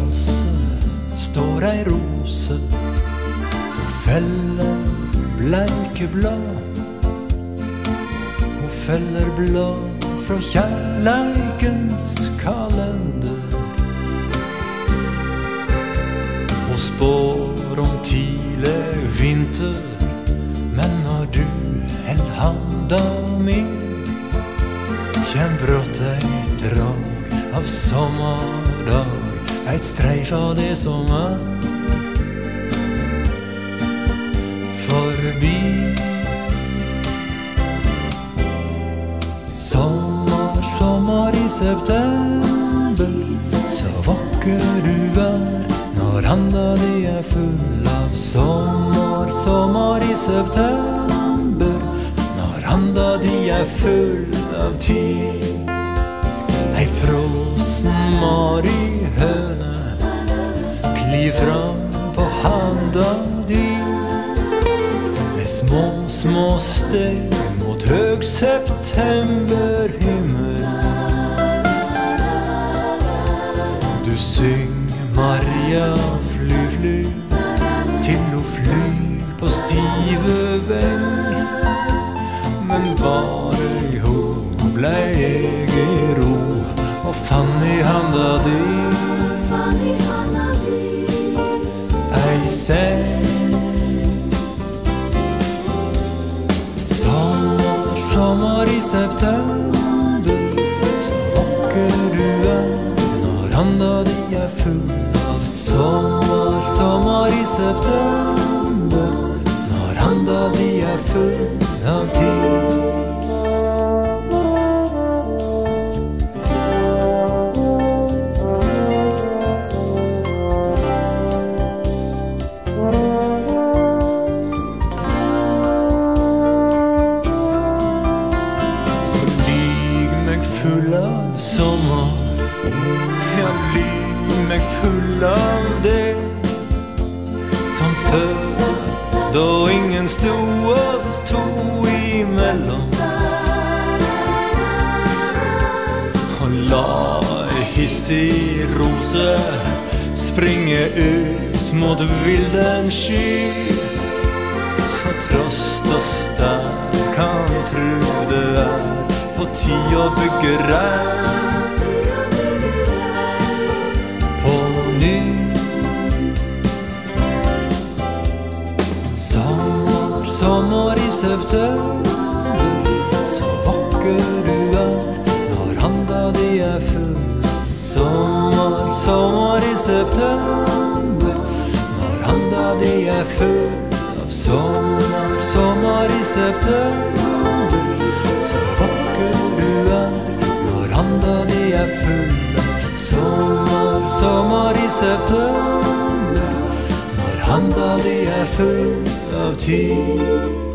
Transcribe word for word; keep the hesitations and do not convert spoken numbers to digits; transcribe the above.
gresset står ei rose og feller bleike blad. Hun feller blad fra kjærleikens kalender og spår om tidlig vinter. Men når du held handa mi, kjem brått eit drag av sommerdag, eit streif av det som er forbi. Sommer, sommer i september, så vakker du er når handa di er full av sommer. Sommer i september, når handa di er full av tid. Ei frosen marihøne kliv fram på handa di med små, små steg mot høg septemberhimmel. Du synger Maria fly, fly, til ho flyr på stive veng. Men bare i ho blei eg i ro og fann i handa di ei seng. Sommer, sommer i september, så vakker du er når handa di er full av sommer. Sommer i september, når handa di er full av tid. Full av sommer, ja, lyg meg full av det som før, da ingen stod oss to imellom. Og la ei hissig rose springe ut mot vilden sky, så trost og sterk kan tru det er på tid å bygge rett på ny. Sommer, sommer i september, så vakker du er når handa di er full. Sommer, sommer i september, når handa di er full av sommer. Sommer i september, så vakker du er når handa di er full av sommer. Sommer i september, når handa di er full av tid.